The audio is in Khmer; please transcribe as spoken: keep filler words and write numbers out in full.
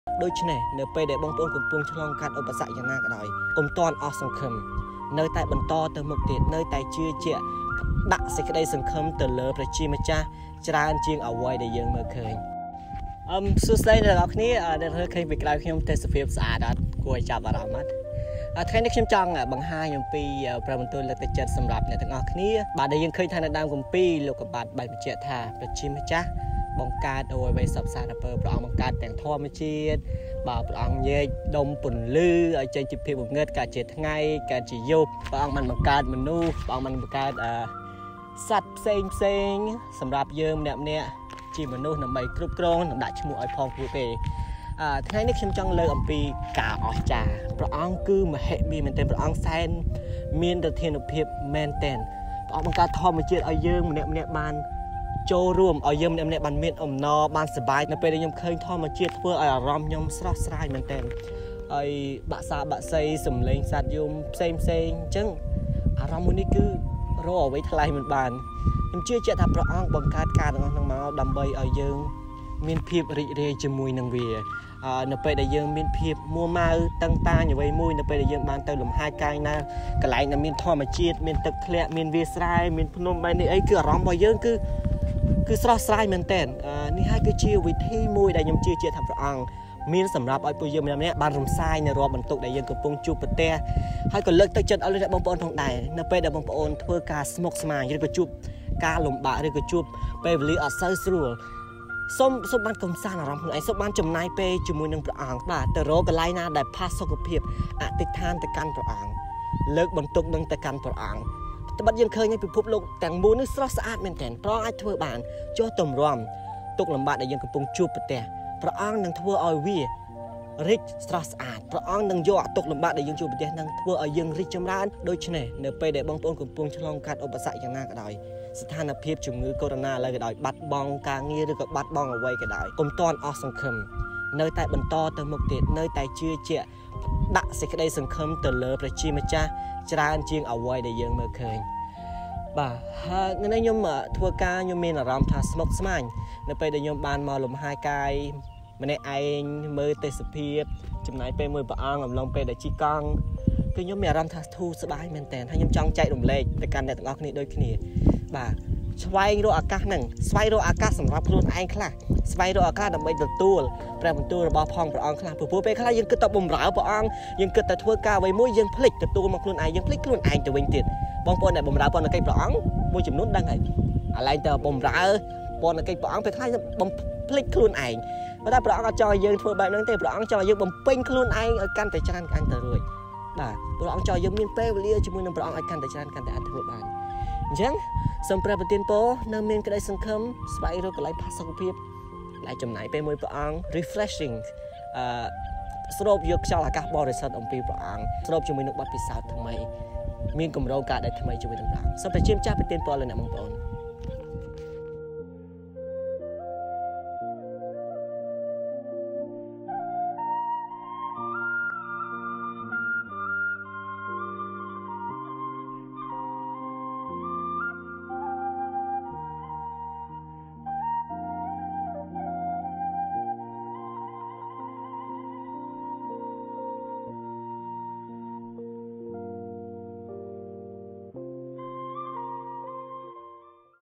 ដូចនេះនៅពេលដែលបងប្អូនកំពុងឆ្លងកាត់ឧបសគ្គយ៉ាងណាក៏ដោយកុំទាន់អស់សង្ឃឹមនៅតែបន្តទៅមុខទៀតនៅតែជឿជាក់ដាក់សេចក្តីសង្ឃឹមទៅលើព្រះជាម្ចាស់ច្រើនជាងអ្វីដែលយើងមើលឃើញអឹមសួស្តីអ្នកនរគ្នាដែលឃើញពីក្រៅខ្ញុំទេសភាពស្អាតអត់គួរឲ្យចាប់អារម្មណ៍អត់ថ្ងៃនេះខ្ញុំចង់បង្ហាញអំពីព្រះបន្ទូលលើកទឹកចិត្តសម្រាប់អ្នកទាំងអស់គ្នាបាទដែលយើងឃើញថានៅដើមគម្ពីរលោកកបាត់បានបញ្ជាក់ថាព្រះជាម្ចាស់បង្កើតអ្វីៗសពសារពើព្រះអង្គបង្កើតទាំងធម្មជាតិបាទព្រះអង្គញែកដុំពន្លឺឲ្យចេញពីភាពងងឹតកើតជាថ្ងៃកើតជាយប់ព្រះអង្គបានបង្កើតមនុស្សព្រះអង្គបានបង្កើតអឺសត្វផ្សេងផ្សេងសម្រាប់យើងម្នាក់ម្នាក់ជាមនុស្សដើម្បីគ្រប់គ្រងនិងដាក់ឈ្មោះឲ្យផងពួកគេអឺថ្ងៃនេះខ្ញុំចង់លើកអំពីការអស្ចារ្យព្រះអង្គគឺមហិមាមែនទែនព្រះអង្គសែនមានឫទ្ធានុភាពមែនទែនព្រះអង្គបង្កើតធម្មជាតិឲ្យយើងម្នាក់ម្នាក់បានចូលរួមឲ្យយើងម្នាក់ម្នាក់បានមានអំណរបានសប្បាយនៅពេលដែលខ្ញុំឃើញធម្មជាតិធ្វើឲ្យអារម្មណ៍ខ្ញុំស្រស់ស្រាយមែនទែនហើយបាក់សាបាក់សីសំឡេងសត្វយំផ្សេងផ្សេងអញ្ចឹងអារម្មណ៍មួយនេះគឺរកអ្វីថ្លៃមិនបានខ្ញុំជឿជាក់ថាព្រះអង្គបង្កើតការទាំងអស់ហ្នឹងមកដើម្បីឲ្យយើងមានភាពរីករាយជាមួយនឹងវានៅពេលដែលយើងមានភាពមួម៉ៅតឹងតាញអ្វីមួយនៅពេលដែលយើងបានទៅលំហែកាយណាកន្លែងដែលមានធម្មជាតិមានទឹកធ្លាក់មានវាលស្រែមានភ្នំបែបនេះអីគឺអារម្មណ៍របស់យើងគឺគឺស្រស់ស្រាយមែនទែននេះហើយគឺជាវិធីមួយដែលខ្ញុំជឿជាក់ថាព្រះអង្គមានសម្រាប់ឲ្យពួកយើងម្នាក់ៗបានរំសាយនៅរាល់បន្ទុកដែលយើងកំពុងជួបប្រទះហើយក៏លើកទឹកចិត្តឲ្យបងប្អូនផងដែរនៅពេលដែលបងប្អូនធ្វើការស្មុគស្មាញឬក៏ជួបការលំបាកឬក៏ជួបពេលវេលាអត់សូវស្រួលសូមសូមបានកំសាន្តអារម្មណ៍ខ្លួនឯងសូមបានចំណាយពេលជាមួយនឹងព្រះអង្គបាទទៅរកកន្លែងណាដែលផាសុខភាពអធិដ្ឋានទៅកាន់ព្រះអង្គលើកបន្ទុកនឹងទៅកាន់ព្រះអង្គត្បិតយើងឃើញពិភពលោកទាំងមូលនេះស្រស់ស្អាតមែនទែនព្រះអង្គអាចធ្វើបានចុះទម្រាំទុកលំបាកដែលយើងកំពុងជួបប្រទះព្រះអង្គនឹងធ្វើឲ្យវារីកស្រស់ស្អាតព្រះអង្គនឹងយកទុកលំបាកដែលយើងជួបប្រទះនឹងធ្វើឲ្យយើងរីកចម្រើនដូច្នេះនៅពេលដែលបងប្អូនកំពុងឆ្លងកាត់ឧបសគ្គយ៉ាងណាក៏ដោយស្ថានភាពជំងឺកូវីដ -ដិប ឥឡូវក៏ដោយបាត់បង់ការងារឬក៏បាត់បង់អ្វីក៏ដោយកុំទាន់អស់សង្ឃឹមនៅតែបន្តទៅមុខទៀតនៅតែជឿជាក់ដាក់សេចក្តីសង្ឃឹមទៅលើព្រះជាម្ចាស់ច្រើនជាងអ្វីដែលយើងមើលឃើញបាទហើយថ្ងៃនេះខ្ញុំធ្វើការខ្ញុំមានអារម្មណ៍ថាស្មុគស្មាញនៅពេលដែលខ្ញុំបានមកលំហែកាយម្នាក់ឯងមើលទេសភាពចំណាយពេលមួយព្រះអង្គអំឡុងពេលដែលជិះកង់គឺខ្ញុំមានអារម្មណ៍ថាធូរស្បើយមែនតើហើយខ្ញុំចង់ចែករំលែកទៅកាន់អ្នកទាំងអស់គ្នាដូចគ្នាបាទស្វែងរកឱកាសហ្នឹងស្វែងរកឱកាសសម្រាប់ខ្លួនឯងខ្លះស្វែងរកឱកាសដើម្បីទទួលព្រះបន្ទូលរបស់ផងព្រះអង្គខ្លះព្រោះពេលខ្លះយើងគិតតែបំរើព្រះអង្គយើងគិតតែធ្វើការអ្វីមួយយើងភ្លេចទទួលមកខ្លួនឯងយើងភ្លេចខ្លួនឯងទៅវិញទៀតបងប្អូនដែលបំរើពន្ធកិច្ចព្រះអង្គមួយចំនួនដឹងហើយអាឡែងតែបំរើពន្ធកិច្ចព្រះអង្គពេលខ្លះបំភ្លេចខ្លួនឯងប៉ុន្តែព្រះអង្គអត់ចង់ឲ្យយើងធ្វើបែបហ្នឹងទេព្រះអង្គចង់ឲ្យយើងបំពេញខ្លួនឯងឲ្យកាន់តែច្រើនកាន់តែរួចបាទព្រះអង្គចង់ឲ្យយើងមានពេលវេលាជាមួយនឹងព្រះអង្គឲ្យកាន់តែច្រើនកាន់តែអាចធ្វើបានអញ្ចឹងសូមព្រះប្រទានពរនៅមានក្តីសង្ឃឹមស្វែងរកកន្លែងផាសុកភាពកន្លែងចំណាយពេលមួយព្រះអង្គ refreshing អឺស្រូបយកខ្យល់អាកាសបរិសុទ្ធអំពីព្រះអង្គស្រូបជាមួយនឹងបទពិសោធន៍ថ្មីមានគម្រោងការដែលថ្មីជាមួយនឹងព្រះអង្គសូមព្រះជាម្ចាស់ប្រទានពរលើអ្នកបងប្អូន